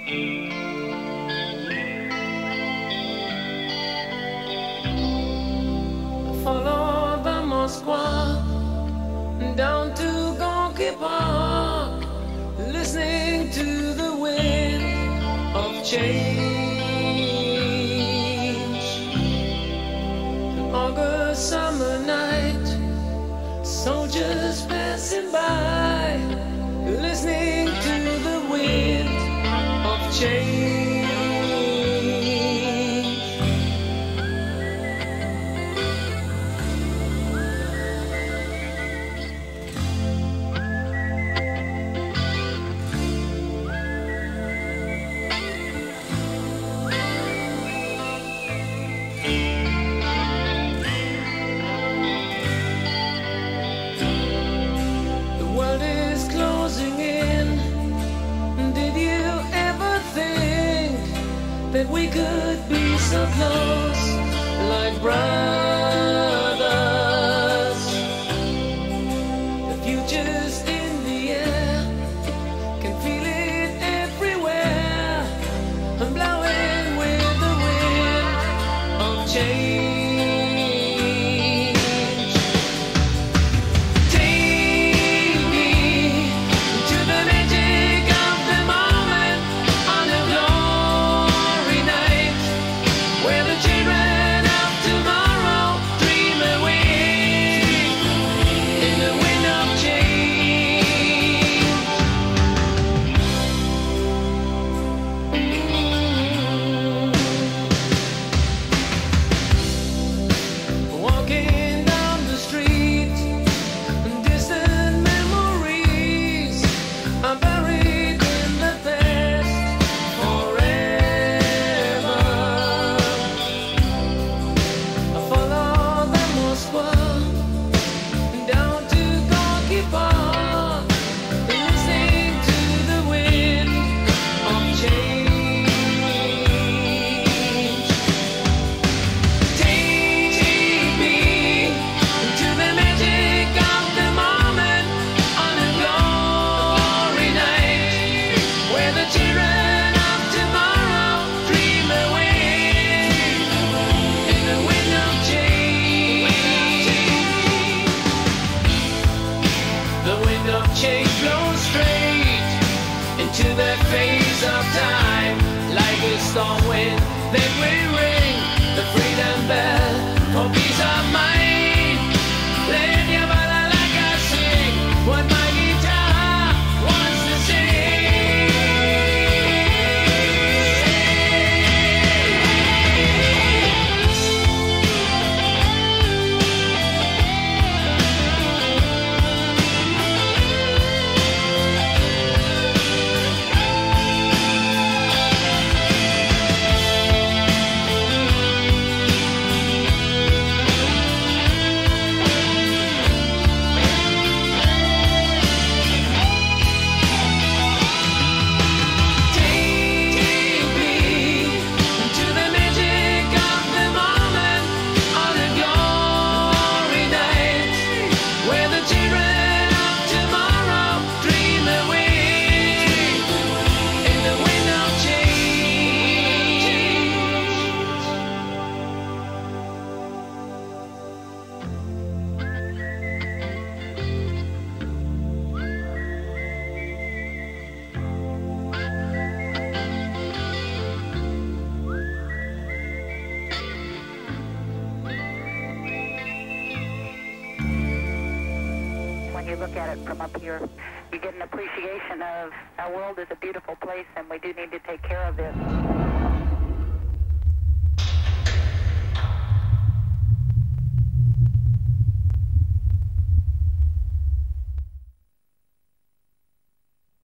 Follow the Moskva down to Gonky Park, listening to the wind of change. An August summer night, soldiers passing by, listening to the wind of change. That we could be so close, like brothers. The future's in the air, can feel it everywhere. I'm blowing with the wind of change. Take me to the magic of the moment on a glory night, where the children of tomorrow dream away in the wind of change. Walking down the street, distant memories are buried in the past forever. I follow the Moskva down to Gonky Park, listening to the wind of change. Take me to the magic of the moment on a glory night, where the children of tomorrow dream away in the wind of change. The wind of change blows straight into the face of time, like a storm wind that will ring the freedom bell for peace of mind. Let your body like I sing what my guitar wants to sing. Take me to the magic of the moment on a glory night, where the children of tomorrow dream away in the wind of change. When you look at it from up here, you get an appreciation of our world is a beautiful place, and we do need to take care of it.